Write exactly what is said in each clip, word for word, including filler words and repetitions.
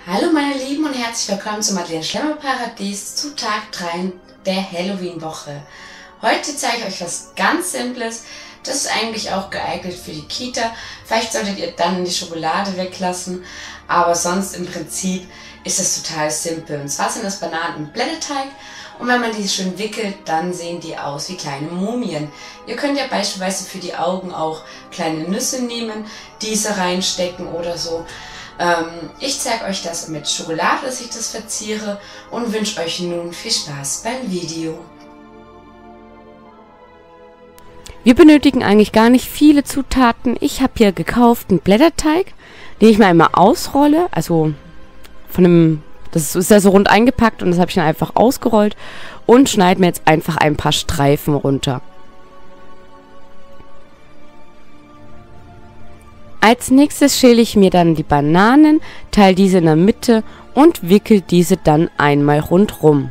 Hallo meine Lieben und herzlich willkommen zum Madeleine Schlemmer Paradies zu Tag drei der Halloween-Woche. Heute zeige ich euch was ganz Simples. Das ist eigentlich auch geeignet für die Kita. Vielleicht solltet ihr dann die Schokolade weglassen, aber sonst im Prinzip ist es total simpel. Und zwar sind das Bananen im Blätterteig und wenn man die schön wickelt, dann sehen die aus wie kleine Mumien. Ihr könnt ja beispielsweise für die Augen auch kleine Nüsse nehmen, diese reinstecken oder so. Ähm, ich zeige euch das mit Schokolade, dass ich das verziere und wünsche euch nun viel Spaß beim Video. Wir benötigen eigentlich gar nicht viele Zutaten. Ich habe hier gekauft einen Blätterteig, den ich mir einmal ausrolle. Also von dem, das ist ja so rund eingepackt und das habe ich dann einfach ausgerollt und schneide mir jetzt einfach ein paar Streifen runter. Als nächstes schäle ich mir dann die Bananen, teile diese in der Mitte und wickel diese dann einmal rundrum.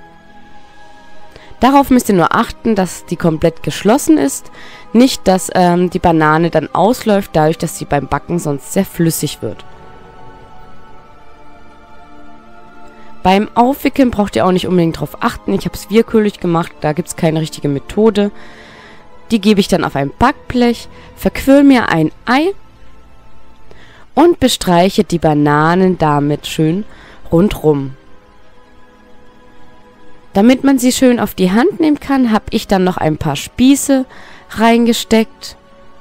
Darauf müsst ihr nur achten, dass die komplett geschlossen ist, nicht dass ähm, die Banane dann ausläuft, dadurch, dass sie beim Backen sonst sehr flüssig wird. Beim Aufwickeln braucht ihr auch nicht unbedingt darauf achten, ich habe es willkürlich gemacht, da gibt es keine richtige Methode. Die gebe ich dann auf ein Backblech, verquirl mir ein Ei und bestreiche die Bananen damit schön rundrum. Damit man sie schön auf die Hand nehmen kann, habe ich dann noch ein paar Spieße reingesteckt.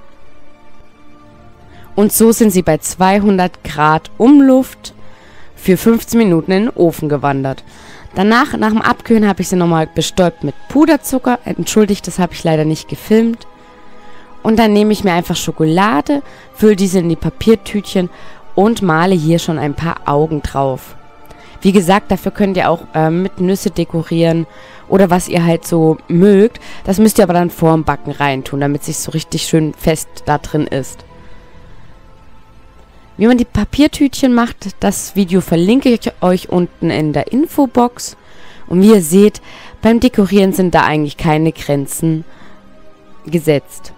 Und so sind sie bei zweihundert Grad Umluft für fünfzehn Minuten in den Ofen gewandert. Danach, nach dem Abkühlen, habe ich sie nochmal bestäubt mit Puderzucker. Entschuldigt, das habe ich leider nicht gefilmt. Und dann nehme ich mir einfach Schokolade, fülle diese in die Papiertütchen und male hier schon ein paar Augen drauf. Wie gesagt, dafür könnt ihr auch äh, mit Nüsse dekorieren oder was ihr halt so mögt. Das müsst ihr aber dann vor dem Backen reintun, damit es sich so richtig schön fest da drin ist. Wie man die Papiertütchen macht, das Video verlinke ich euch unten in der Infobox. Und wie ihr seht, beim Dekorieren sind da eigentlich keine Grenzen gesetzt.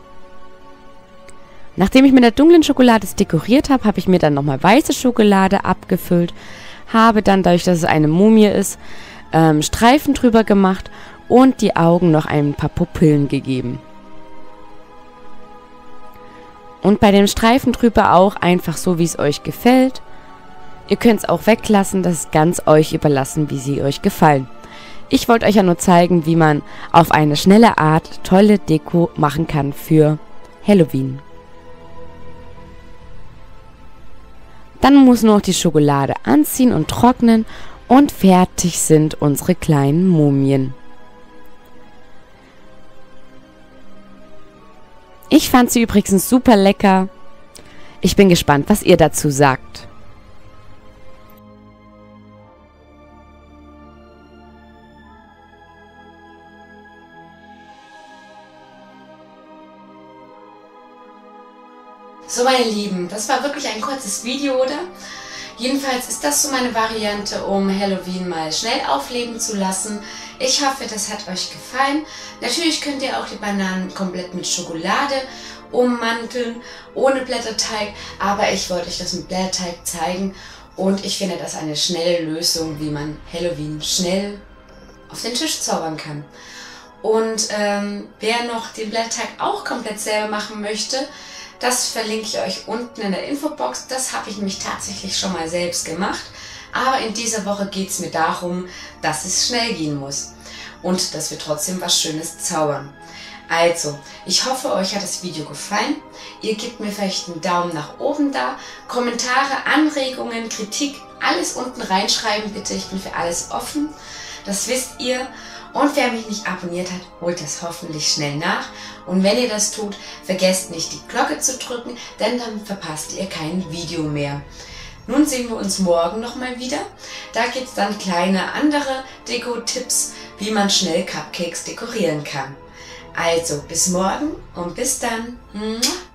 Nachdem ich mit der dunklen Schokolade es dekoriert habe, habe ich mir dann nochmal weiße Schokolade abgefüllt. Habe dann, dadurch, dass es eine Mumie ist, ähm, Streifen drüber gemacht und die Augen noch ein paar Pupillen gegeben. Und bei dem Streifen drüber auch einfach so, wie es euch gefällt. Ihr könnt es auch weglassen, das ist ganz euch überlassen, wie sie euch gefallen. Ich wollte euch ja nur zeigen, wie man auf eine schnelle Art tolle Deko machen kann für Halloween. Dann muss nur noch die Schokolade anziehen und trocknen und fertig sind unsere kleinen Mumien. Ich fand sie übrigens super lecker. Ich bin gespannt, was ihr dazu sagt. So meine Lieben, das war wirklich ein kurzes Video, oder? Jedenfalls ist das so meine Variante, um Halloween mal schnell aufleben zu lassen. Ich hoffe, das hat euch gefallen. Natürlich könnt ihr auch die Bananen komplett mit Schokolade ummanteln, ohne Blätterteig. Aber ich wollte euch das mit Blätterteig zeigen. Und ich finde das eine schnelle Lösung, wie man Halloween schnell auf den Tisch zaubern kann. Und ähm, wer noch den Blätterteig auch komplett selber machen möchte, das verlinke ich euch unten in der Infobox. Das habe ich nämlich tatsächlich schon mal selbst gemacht. Aber in dieser Woche geht es mir darum, dass es schnell gehen muss. Und dass wir trotzdem was Schönes zaubern. Also, ich hoffe, euch hat das Video gefallen. Ihr gebt mir vielleicht einen Daumen nach oben da. Kommentare, Anregungen, Kritik, alles unten reinschreiben bitte. Ich bin für alles offen. Das wisst ihr. Und wer mich nicht abonniert hat, holt das hoffentlich schnell nach. Und wenn ihr das tut, vergesst nicht die Glocke zu drücken, denn dann verpasst ihr kein Video mehr. Nun sehen wir uns morgen nochmal wieder. Da gibt es dann kleine andere Deko-Tipps, wie man schnell Cupcakes dekorieren kann. Also bis morgen und bis dann. Mua.